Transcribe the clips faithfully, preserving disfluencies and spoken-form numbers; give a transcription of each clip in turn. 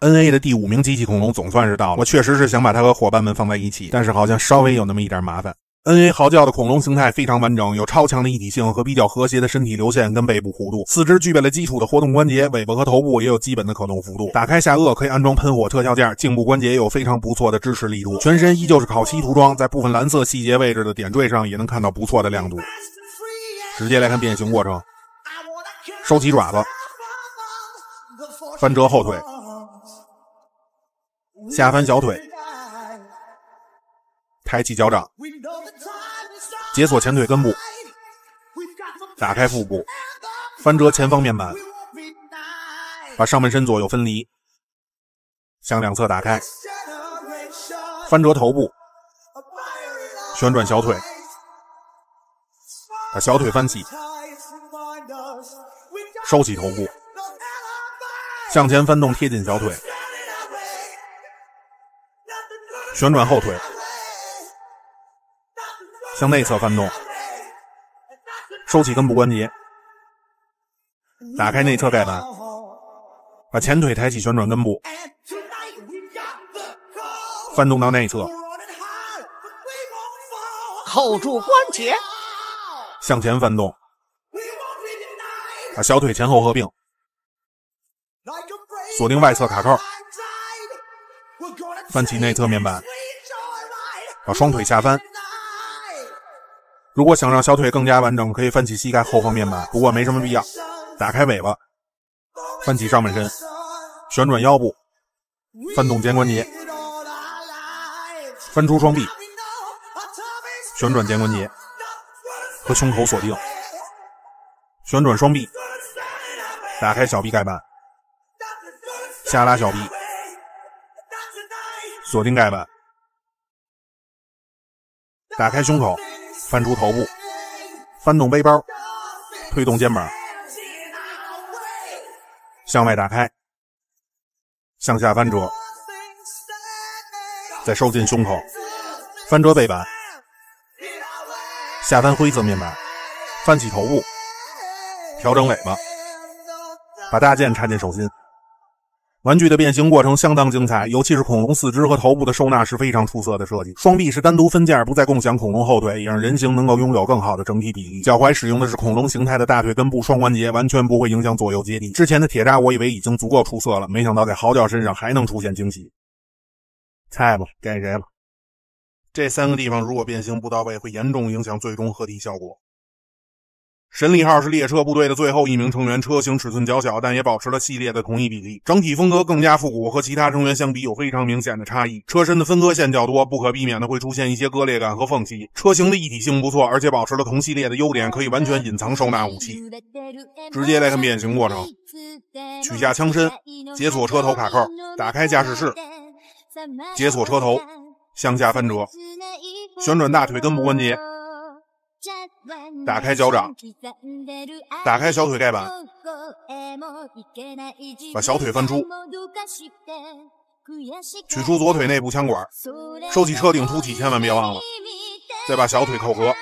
N A 的第五名机器恐龙总算是到了，我确实是想把它和伙伴们放在一起，但是好像稍微有那么一点麻烦。N A 嚎叫的恐龙形态非常完整，有超强的一体性和比较和谐的身体流线跟背部弧度，四肢具备了基础的活动关节，尾巴和头部也有基本的可动幅度。打开下颚可以安装喷火特效件，颈部关节也有非常不错的支持力度。全身依旧是烤漆涂装，在部分蓝色细节位置的点缀上也能看到不错的亮度。直接来看变形过程，收起爪子，翻折后腿，下翻小腿，抬起脚掌，解锁前腿根部，打开腹部，翻折前方面板，把上半身左右分离，向两侧打开，翻折头部，旋转小腿，把小腿翻起，收起头部，向前翻动贴紧小腿，旋转后腿，向内侧翻动，收起根部关节，打开内侧盖板，把前腿抬起旋转根部，翻动到内侧， 扣住关节， 向前翻动，把小腿前后合并，锁定外侧卡扣，翻起内侧面板，把双腿下翻。如果想让小腿更加完整，可以翻起膝盖后方面板，不过没什么必要。打开尾巴，翻起上半身，旋转腰部，翻动肩关节，翻出双臂，旋转肩关节和胸口锁定，旋转双臂，打开小臂盖板，下拉小臂，锁定盖板，打开胸口，翻出头部，翻动背包，推动肩膀，向外打开，向下翻折，再收进胸口，翻折背板，下翻灰色面板，翻起头部，调整尾巴，把大剑插进手心。玩具的变形过程相当精彩，尤其是恐龙四肢和头部的收纳是非常出色的设计。双臂是单独分件，不再共享恐龙后腿，也让人形能够拥有更好的整体比例。脚踝使用的是恐龙形态的大腿根部双关节，完全不会影响左右接地。之前的铁渣我以为已经足够出色了，没想到在嚎叫身上还能出现惊喜。猜吧，该谁了？这三个地方如果变形不到位，会严重影响最终合体效果。神力号是列车部队的最后一名成员，车型尺寸较小，但也保持了系列的同一比例，整体风格更加复古，和其他成员相比有非常明显的差异。车身的分割线较多，不可避免的会出现一些割裂感和缝隙。车型的一体性不错，而且保持了同系列的优点，可以完全隐藏收纳武器。直接来看变形过程，取下枪身，解锁车头卡扣，打开驾驶室，解锁车头，向下翻折，旋转大腿根部关节，打开脚掌，打开小腿盖板，把小腿翻出，取出左腿内部枪管，收起车顶凸起，千万别忘了，再把小腿扣合，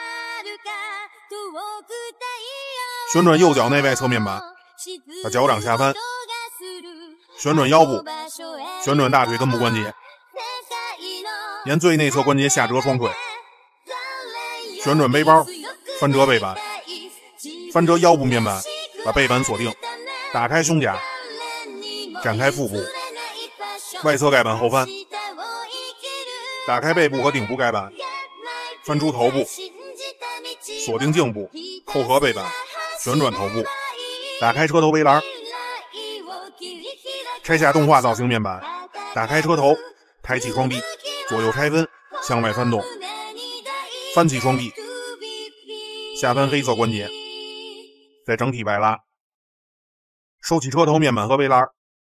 旋转右脚内外侧面板，把脚掌下翻，旋转腰部，旋转大腿根部关节，沿最内侧关节下折双腿，旋转背包，翻折背板，翻折腰部面板，把背板锁定，打开胸甲，展开腹部，外侧盖板后翻，打开背部和顶部盖板，翻出头部，锁定颈部，扣合背板，旋转头部，打开车头围栏，拆下动画造型面板，打开车头，抬起双臂，左右拆分，向外翻动，翻起双臂，下翻黑色关节，再整体外拉，收起车头面板和围栏，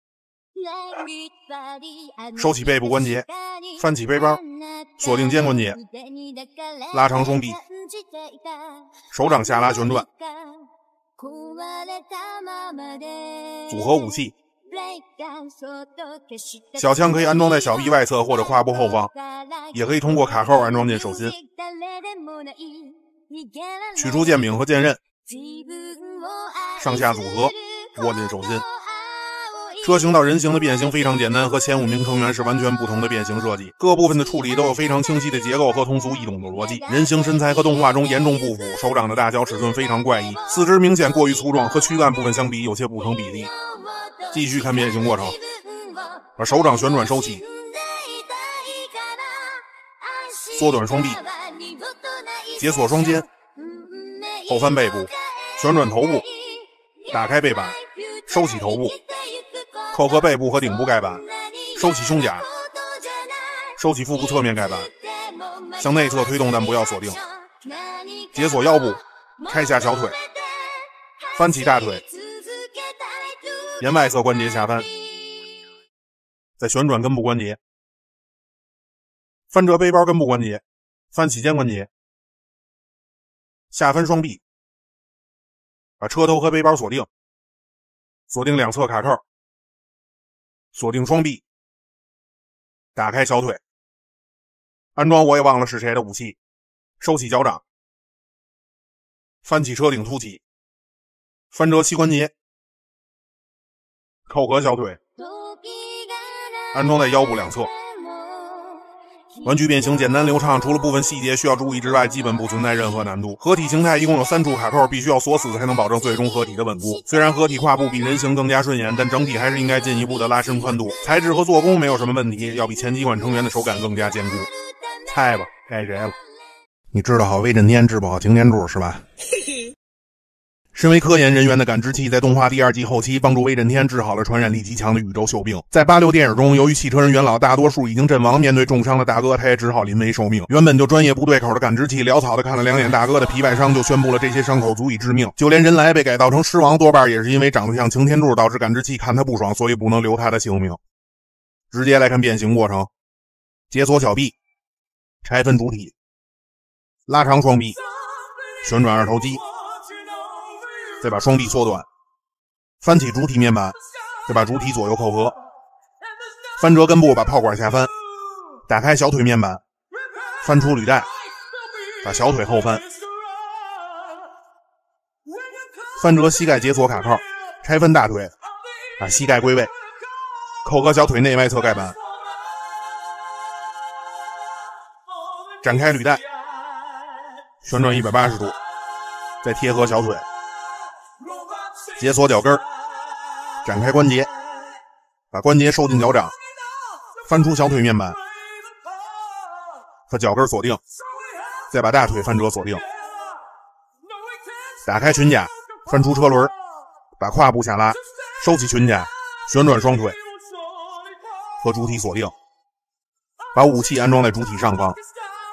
收起背部关节，翻起背包，锁定肩关节，拉长双臂，手掌下拉旋转，组合武器。小枪可以安装在小臂外侧或者胯部后方，也可以通过卡扣安装进手心。取出剑柄和剑刃，上下组合，握进手心。 车型到人形的变形非常简单，和前五名成员是完全不同的变形设计，各部分的处理都有非常清晰的结构和通俗易懂的逻辑。人形身材和动画中严重不符，手掌的大小尺寸非常怪异，四肢明显过于粗壮，和躯干部分相比有些不成比例。继续看变形过程，把手掌旋转收起，缩短双臂，解锁双肩，后翻背部，旋转头部，打开背板，收起头部，扣合背部和顶部盖板，收起胸甲，收起腹部侧面盖板，向内侧推动但不要锁定，解锁腰部，开下小腿，翻起大腿，沿外侧关节下翻，再旋转根部关节，翻折背包根部关节，翻起肩关节，下翻双臂，把车头和背包锁定，锁定两侧卡扣，锁定双臂，打开小腿，安装我也忘了是谁的武器，收起脚掌，翻起车顶凸起，翻折膝关节，扣合小腿，安装在腰部两侧。玩具变形简单流畅，除了部分细节需要注意之外，基本不存在任何难度。合体形态一共有三处卡扣，必须要锁死才能保证最终合体的稳固。虽然合体胯部比人形更加顺眼，但整体还是应该进一步的拉伸宽度。材质和做工没有什么问题，要比前几款成员的手感更加坚固。猜吧，该谁了？你知道好威震天，治不好擎天柱是吧？身为科研人员的感知器，在动画第二季后期帮助威震天治好了传染力极强的宇宙锈病。在八六电影中，由于汽车人元老大多数已经阵亡，面对重伤的大哥，他也只好临危受命。原本就专业不对口的感知器潦草的看了两眼大哥的皮外伤，就宣布了这些伤口足以致命。就连人来被改造成狮王，多半也是因为长得像擎天柱，导致感知器看他不爽，所以不能留他的性命。直接来看变形过程：解锁小臂，拆分主体，拉长双臂，旋转二头肌，再把双臂缩短，翻起主体面板，再把主体左右扣合，翻折根部，把炮管下翻，打开小腿面板，翻出履带，把小腿后翻，翻折膝盖解锁卡扣，拆分大腿，把膝盖归位，扣合小腿内外侧盖板，展开履带，旋转一百八十度，再贴合小腿，解锁脚跟，展开关节，把关节收进脚掌，翻出小腿面板，把脚跟锁定，再把大腿翻折锁定，打开裙甲，翻出车轮，把胯部下拉，收起裙甲，旋转双腿，和主体锁定，把武器安装在主体上方。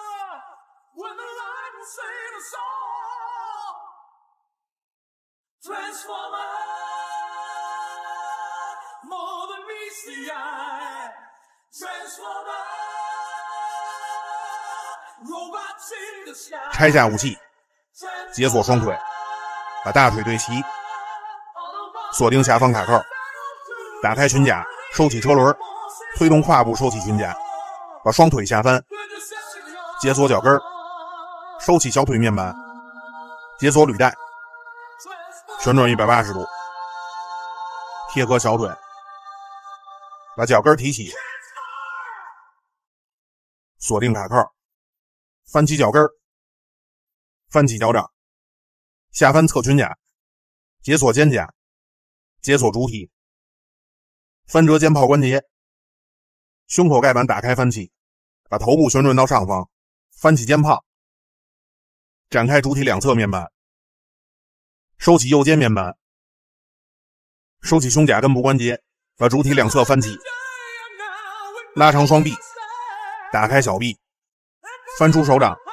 拆下武器，解锁双腿，把大腿对齐，锁定下方卡扣，打开裙甲，收起车轮，推动胯部收起裙甲，把双腿下翻，解锁脚跟，收起小腿面板，解锁履带，旋转一百八十度，贴合小腿，把脚跟提起，锁定卡扣，翻起脚跟，翻起脚掌，下翻侧裙甲，解锁肩甲，解锁主体，翻折肩炮关节，胸口盖板打开翻起，把头部旋转到上方，翻起肩炮，展开主体两侧面板，收起右肩面板，收起胸甲根部关节，把主体两侧翻起，拉长双臂，打开小臂，翻出手掌，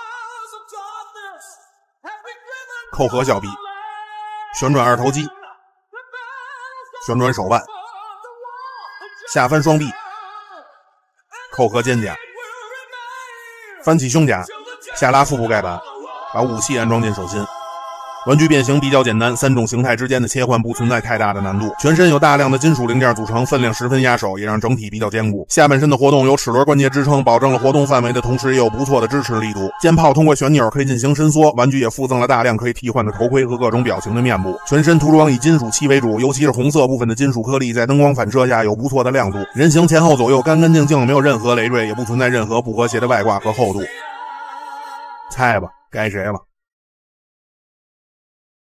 扣合小臂，旋转二头肌，旋转手腕，下翻双臂，扣合肩甲，翻起胸甲，下拉腹部盖板，把武器安装进手心， 玩具变形比较简单，三种形态之间的切换不存在太大的难度。全身有大量的金属零件组成，分量十分压手，也让整体比较坚固。下半身的活动有齿轮关节支撑，保证了活动范围的同时也有不错的支持力度。肩炮通过旋钮可以进行伸缩，玩具也附赠了大量可以替换的头盔和各种表情的面部。全身涂装以金属漆为主，尤其是红色部分的金属颗粒在灯光反射下有不错的亮度。人形前后左右干干净净，没有任何累赘，也不存在任何不和谐的外挂和厚度。猜吧，该谁了？